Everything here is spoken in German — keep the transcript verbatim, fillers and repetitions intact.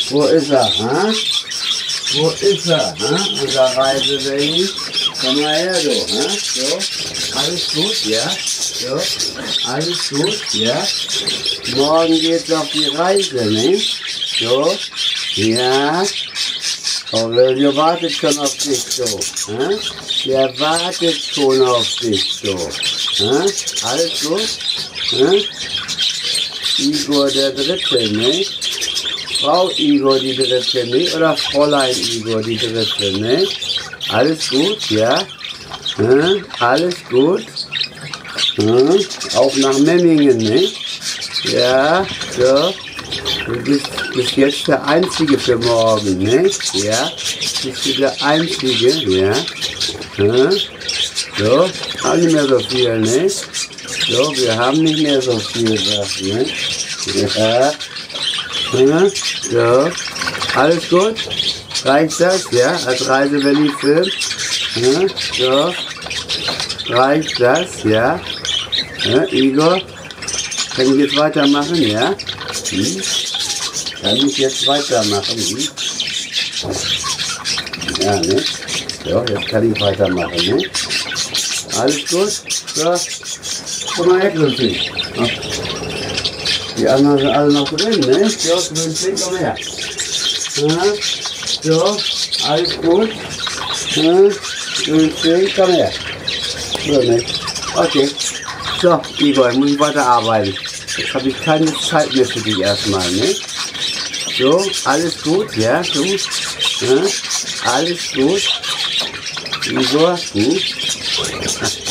Wo ist er? Ha? Wo ist er? Ha? Unser Reisebaby. Komm mal her, du. Ha? So. Alles gut, ja? So. Alles gut, ja? Morgen geht's auf die Reise, ne? So. Ja. Aurelio wartet schon auf dich, so. Ha? Der wartet schon auf dich, so. Ha? Alles gut? Ha? Igor der Dritte, ne? Frau Igor die Dritte, ne? Oder Fräulein Igor die Dritte, ne? Alles gut, ja? Hm? Alles gut? Hm? Auch nach Memmingen, ne? Ja, so. Du bist, bist jetzt der Einzige für morgen, ne? Ja? Bist du der Einzige, ja? Hm? So, auch nicht mehr so viel, ne? So, wir haben nicht mehr so viel Sachen, ne? Ja. Hm? So. Alles gut? Reicht das, ja? Als Reisevalley-Film? Hm? So. Reicht das, ja? Ja, Igor? Kann ich jetzt weitermachen, ja? Hm? Kann ich jetzt weitermachen, hm? Ja, ne? So, jetzt kann ich weitermachen, ne? Alles gut? So. Komm mal her, Grünfink. Die anderen sind alle noch drin, ne? So, Grünfink, komm her. Ja. So, alles gut? Ja. Grünfink, komm her. So, ne? Okay. So, Igor, ich muss weiter arbeiten. Jetzt habe ich keine Zeit mehr für dich erstmal, ne? So, alles gut, ja? So. Ja. Alles gut. Igor, gut.